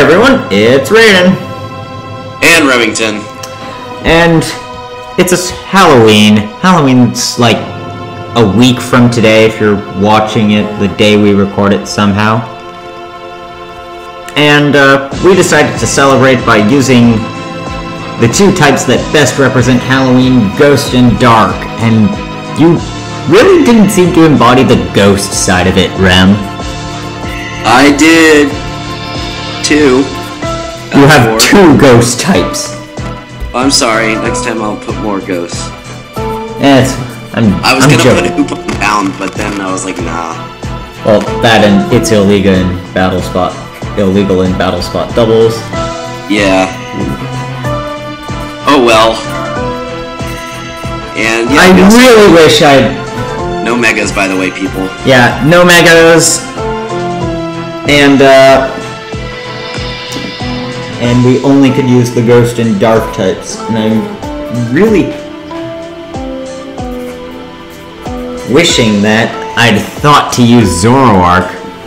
everyone, it's Raiden. And Remington. And it's Halloween. Halloween's like a week from today if you're watching it the day we record it somehow. And we decided to celebrate by using the two types that best represent Halloween, Ghost and Dark. And you really didn't seem to embody the ghost side of it, Rem. I did. Two. You have two ghost types. I'm sorry, next time I'll put more ghosts. Yes, I was I'm gonna joking. put Oop down, but then I was like, nah. Well, that and it's illegal in battle spot doubles. Yeah. Oh well. And yeah, I really wish I'd... No megas, by the way, people. Yeah, no megas. And we only could use the Ghost and Dark types. And I'm really wishing that I'd thought to use Zoroark.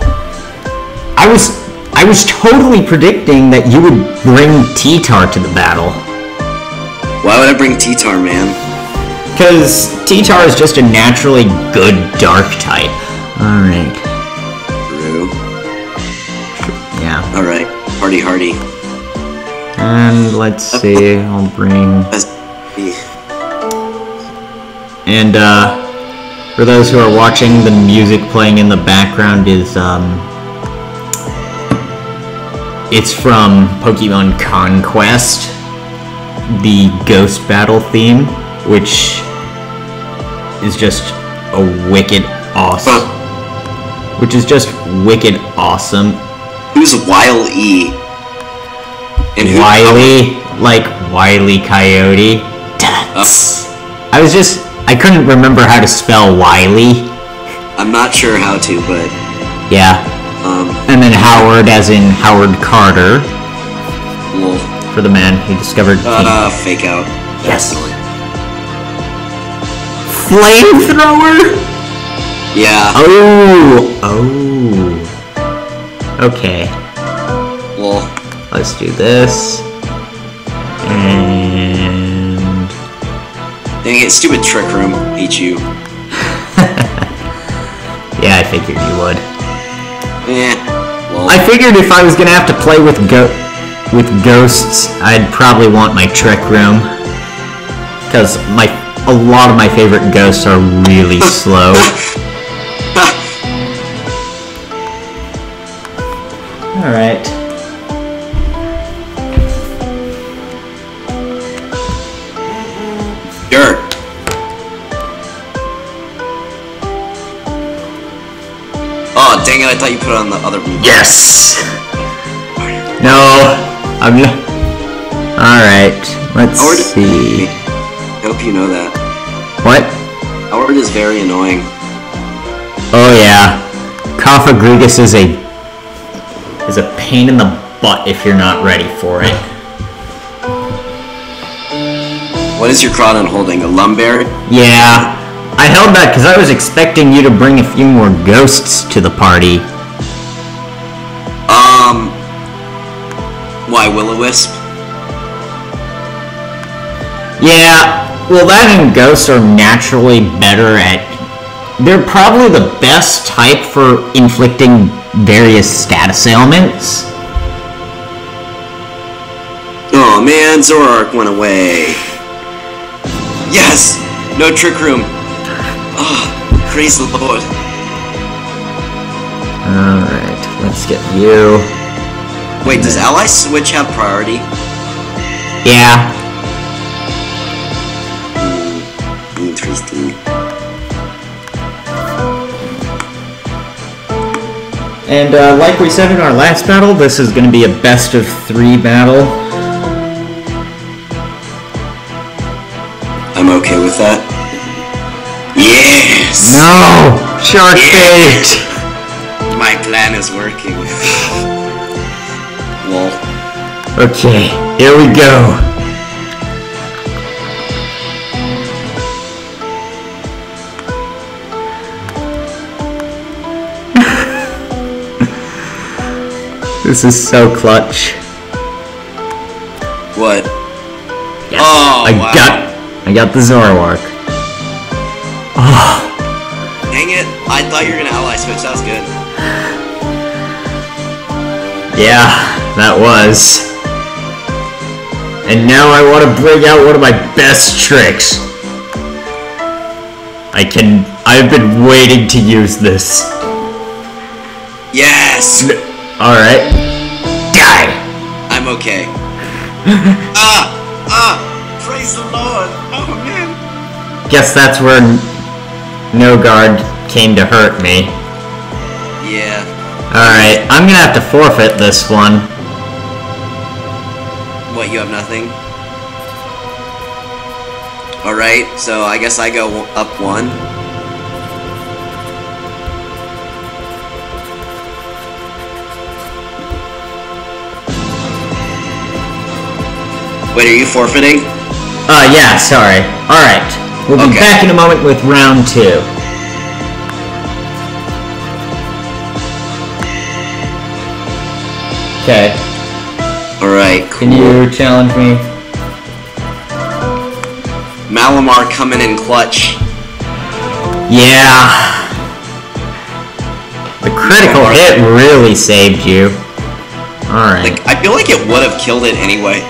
I was totally predicting that you would bring T-Tar to the battle. Why would I bring T-Tar, man? Because T-Tar is just a naturally good Dark type. Alright. True. Yeah. Alright. Hardy hardy. And let's see, I'll bring... And, for those who are watching, the music playing in the background is, it's from Pokemon Conquest, the Ghost Battle theme, which is just a wicked awesome. Which is just wicked awesome. Who's Wile-E? And who Wily, like Wile E. Coyote. I couldn't remember how to spell Wily. I'm not sure how to, but... Yeah. And then Howard, as in Howard Carter. Lol. For the man who discovered... Fake out. Yes. Flamethrower? Yeah. Oh. Okay. Lol. Let's do this. And... Dang it, stupid Trick Room. Hate you. Yeah, I figured you would. Well. I figured if I was gonna have to play with ghosts, I'd probably want my Trick Room. Because a lot of my favorite ghosts are really slow. Alright. Sure. Oh, dang it, I thought you put it on the other move. Yes! No, I'm not. Alright, let's see. I hope you know that. What? Howard is very annoying. Oh yeah. Cofagrigus is a pain in the butt if you're not ready for it. What is your Crawdon holding? A Lumberry? Yeah. I held that because I was expecting you to bring a few more ghosts to the party. Why, Will-O-Wisp? Yeah, well that and ghosts are naturally better at... They're probably the best type for inflicting various status ailments. Oh man, Zoroark went away. Yes! No Trick Room. Oh, praise the Lord. Alright, let's get you. Wait, does Ally Switch have priority? Yeah. Interesting. And like we said in our last battle, this is going to be a best of 3 battle. I'm okay with that. Yes! No! Shark bait! My plan is working. Lol. Okay, here we go. This is so clutch. What? Yes, Oh, wow. I got the Zoroark. Oh, Dang it! I thought you were gonna ally switch. That was good. yeah, that was. And now I want to bring out one of my best tricks. I've been waiting to use this. Yes! Alright. Die! I'm okay. Praise the Lord! Oh man! Guess that's where No-Guard came to hurt me. Yeah. Alright, I'm gonna have to forfeit this one. What, you have nothing? Alright, so I guess I go up 1. Wait, are you forfeiting? Yeah, sorry. Alright, we'll be back in a moment with round 2. Okay. Alright, cool. Can you challenge me? Malamar coming in clutch. Yeah. The critical hit really saved you. Alright. Like, I feel like it would have killed it anyway.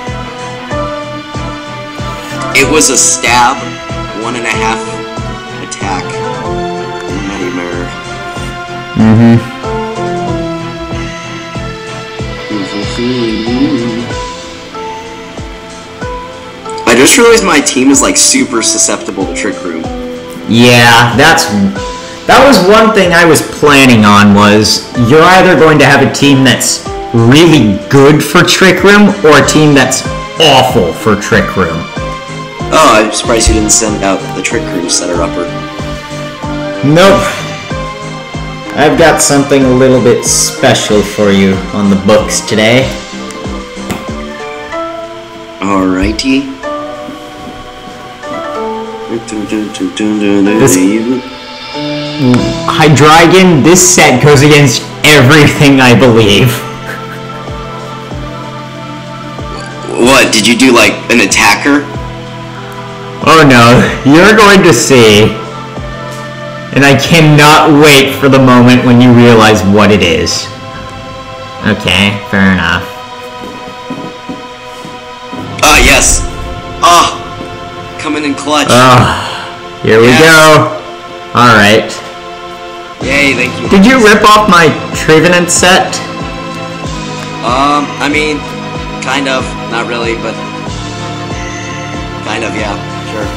It was a stab, 1.5 attack. Nightmare. I just realized my team is like super susceptible to Trick Room. Yeah, that was one thing I was planning on, was you're either going to have a team that's really good for Trick Room or a team that's awful for Trick Room. Oh, I'm surprised you didn't send out the Trick Room setter-upper. Nope. I've got something a little bit special for you on the books today. Alrighty. Hydreigon, this set goes against everything I believe. What, did you do like an attacker? Oh no, you're going to see. And I cannot wait for the moment when you realize what it is. Okay, fair enough. Ah, yes! Ah! Coming in clutch. Here we go. Alright. Yay, thank you. Did you rip off my Trevenant set? I mean, kind of. Not really, but... kind of, yeah. Sure.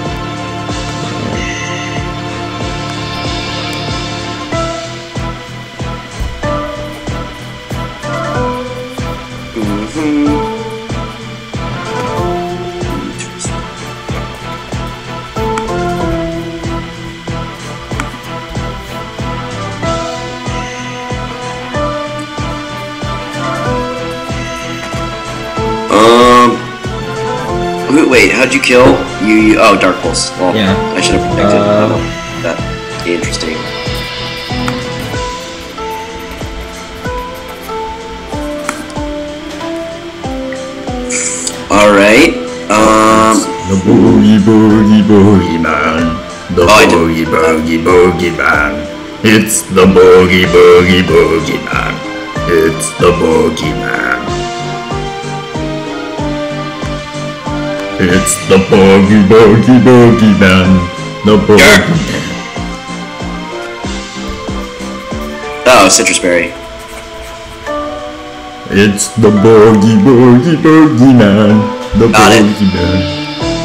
Wait, how'd you kill? Oh, Dark Pulse. Well, yeah. I should have protected that. Interesting. Alright, The boogie man. The boogie man. It's the boogie man. It's the boogie man. It's the boogie man. The boogie man. oh, Citrus Berry. It's the boogie man. The Got it. boogie man.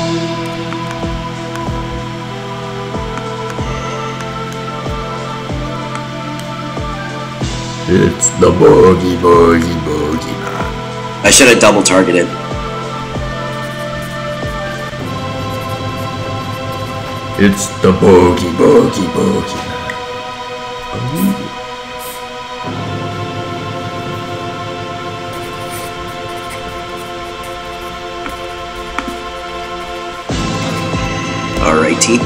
It's the boogie man. I should have double targeted. It's the boogie man. Alrighty.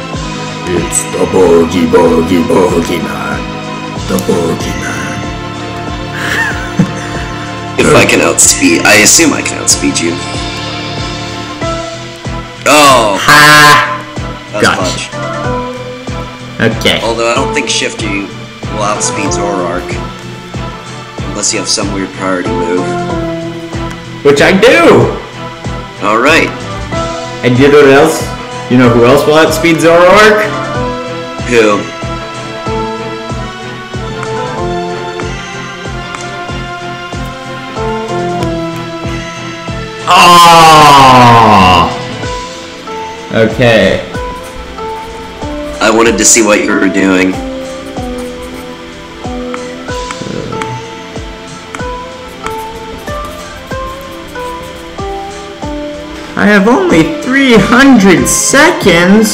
It's the boogie man. The boogie man. If I can outspeed, I assume I can outspeed you. Oh, Ha! that's Gotcha. clutch. Okay. Although I don't think Shifty will outspeed Zoroark. Unless you have some weird priority move. Which I do! Alright. And you know what else? You know who else will outspeed Zoroark? Who? Oh! Okay. I wanted to see what you were doing. I have only 300 seconds.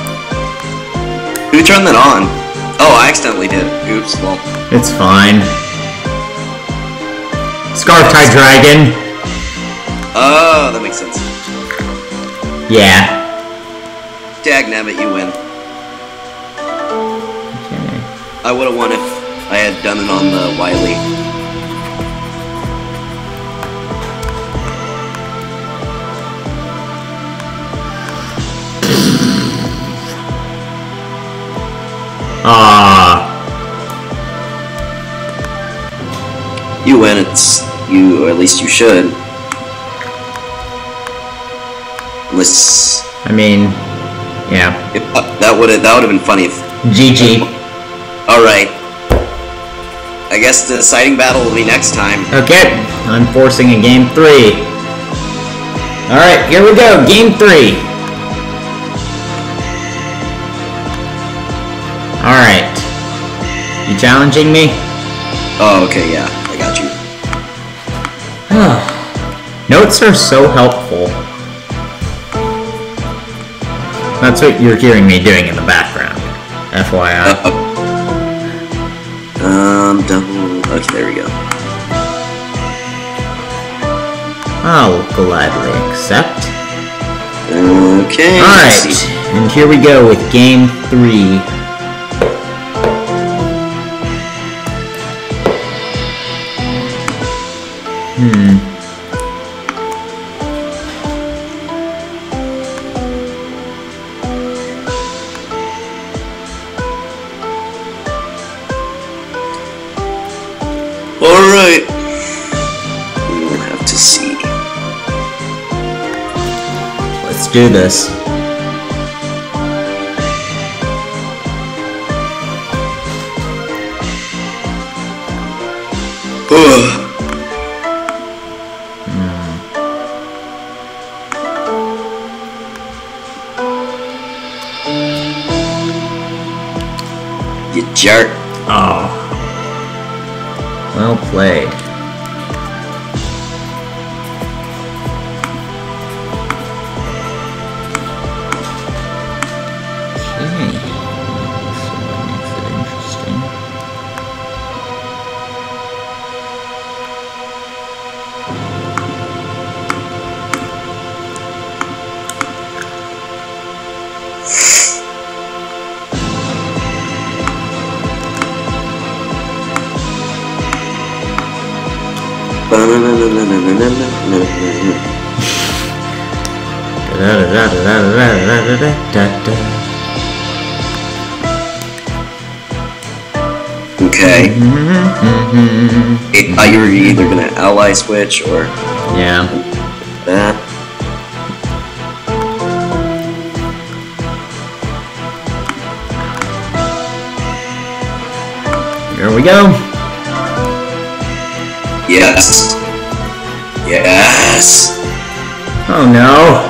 Who turned that on? Oh, I accidentally did. Oops, well. It's fine. Scarf Type Dragon. Oh, that makes sense. Yeah. Dagnabbit, you win. Okay. I would have won if I had done it on the Wily. You win, it's you, or at least you should. Unless I mean, yeah. if, that would have been funny if. GG. All right. I guess the deciding battle will be next time. Okay, I'm forcing a game 3. Alright, here we go, game 3. Alright. You challenging me? Oh, okay, yeah, I got you. Notes are so helpful. That's what you're hearing me doing in the background. FYI. Double. Okay, there we go. I'll gladly accept. Okay. Alright, and here we go with game 3. Alright. We will have to see. Let's do this. Ugh. You jerk. Oh. Well played. Okay. So that makes it interesting. Okay. You're either gonna ally switch or Yeah. that. Here we go. Yes. Yes. Oh no.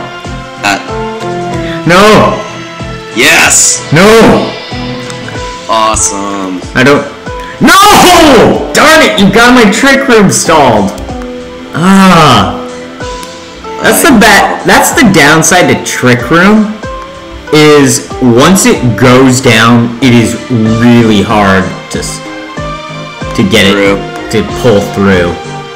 No! Yes. No! Awesome. I don't. No! Darn it! You got my trick room stalled. Ah. That's the bad. That's the downside to trick room. Is once it goes down, it is really hard to get Through. it to pull through.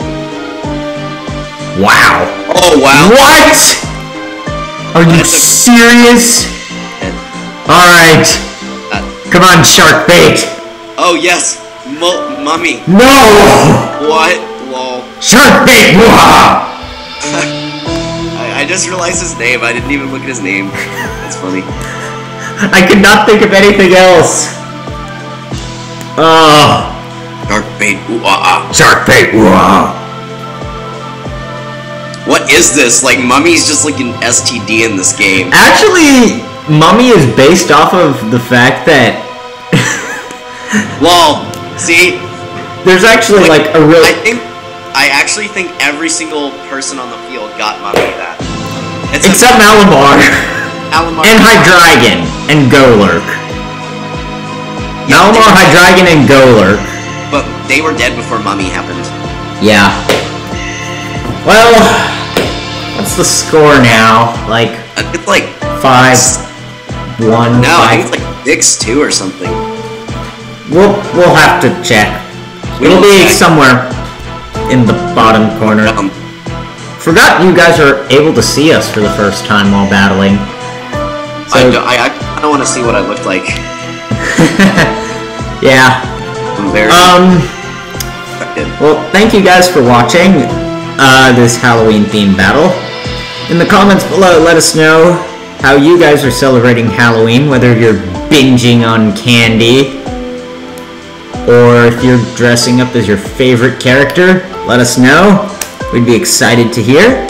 Wow. Oh wow. What? Are you serious? Alright. Come on, shark bait. Oh yes. Mummy. No! What? Lol. Shark bait! I just realized his name. I didn't even look at his name. That's funny. I could not think of anything else. Shark bait. Ooh-ah-ah. Shark bait! What is this? Like, Mummy's just like an STD in this game. Actually, Mummy is based off of the fact that... Lol. See? There's actually like a real... I actually think every single person on the field got Mummy that. Except Malamar. And Hydreigon and Golurk. Yeah, Malamar, Hydreigon, and Golurk. But they were dead before Mummy happened. Yeah. Well, what's the score now? Like... It's like... 5-1. No, I think it's like 6-2 or something. We'll have to check. It'll be somewhere in the bottom corner. Forgot you guys are able to see us for the first time while battling. So, I don't want to see what I look like. Yeah. I'm very well, thank you guys for watching this Halloween-themed battle. In the comments below, let us know how you guys are celebrating Halloween, whether you're binging on candy, or if you're dressing up as your favorite character. Let us know. We'd be excited to hear.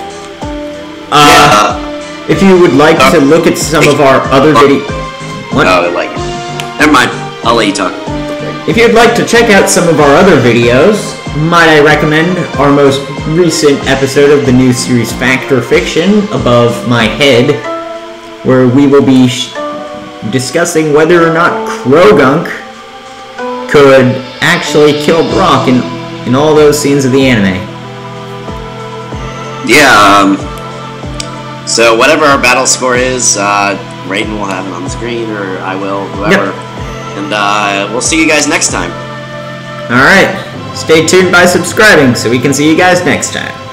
If you would like to look at some of our other videos... What? Oh, I like it. Never mind. I'll let you talk. If you'd like to check out some of our other videos, might I recommend our most recent episode of the new series Fact or Fiction, Above My Head, where we will be discussing whether or not Croagunk could actually kill Brock in all those scenes of the anime. Yeah, so whatever our battle score is, Raiden will have it on the screen, or I will, whoever. Yep. And we'll see you guys next time. Alright, stay tuned by subscribing so we can see you guys next time.